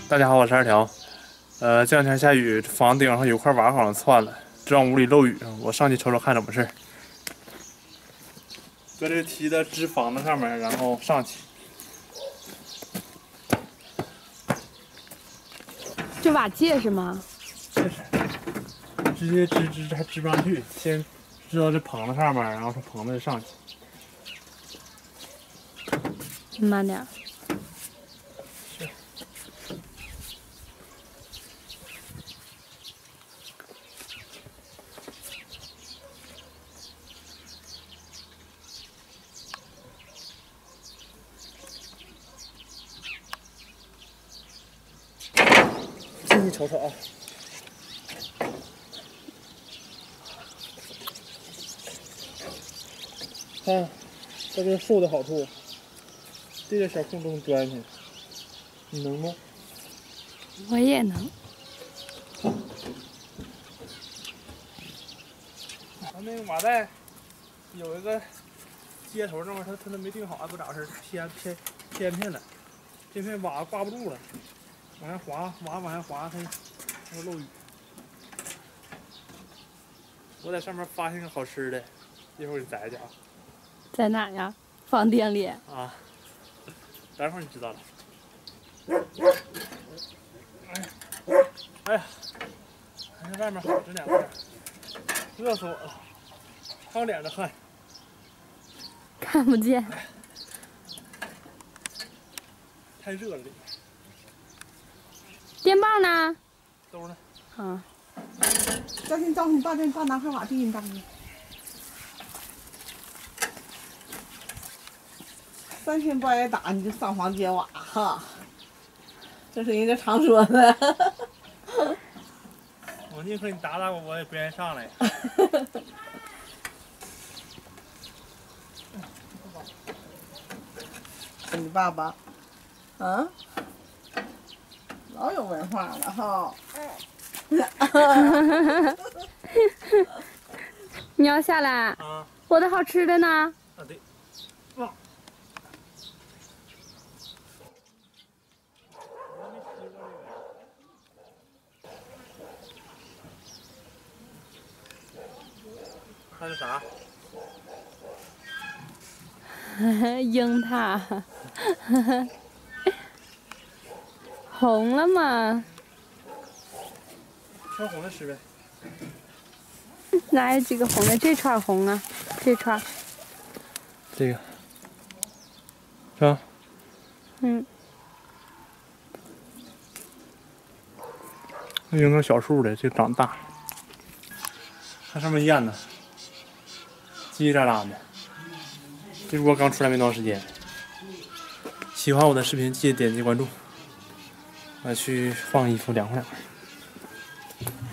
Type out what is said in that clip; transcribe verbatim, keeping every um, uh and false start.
大家好，我是二条。呃，这两天下雨，房顶上有块瓦好像窜了，这让屋里漏雨，我上去瞅瞅看怎么事。搁这梯子支房子上面，然后上去。 这瓦界是吗？ 这是，直接支支还支不上去，先支到这棚子上面，然后从棚子上去。 慢点。 是。进去瞅瞅啊。看，这就是树的好处，这个小空中钻去，你能吗？ 我也能。 咱那个瓦带有一个接头这块，它它都没定好，还不咋回事，偏偏偏偏的，这片瓦挂不住了，往下滑，瓦往下滑，它它会漏雨。我在上面发现个好吃的，一会儿给你摘去啊。 在哪呀？房顶里。 啊，待会儿你知道了。哎呀，哎呀，还是外面好着点儿，热死我了，趟脸的汗。 看不见。 太热了里面。 电棒呢？ 兜呢？ 啊。 要先招呼你爸，叫你爸拿块瓦地给你打开。三天不挨打你就上房揭瓦哈，这是人家常说的。 我宁可你打打我，我也不愿意上来。 你爸爸，啊，老有文化了哈。 你要下来？ 啊。 我的好吃的呢？ 啊对。哇。看是啥？ 樱桃。红了吗？ 挑红的吃呗。 哪有几个红的？这串红啊，这串。 这个。是吧？ 嗯。 那樱桃小树的，这长大。看上面燕子，叽叽喳喳的。这锅刚出来没多长时间。喜欢我的视频，记得点击关注。我去放衣服，凉快凉快。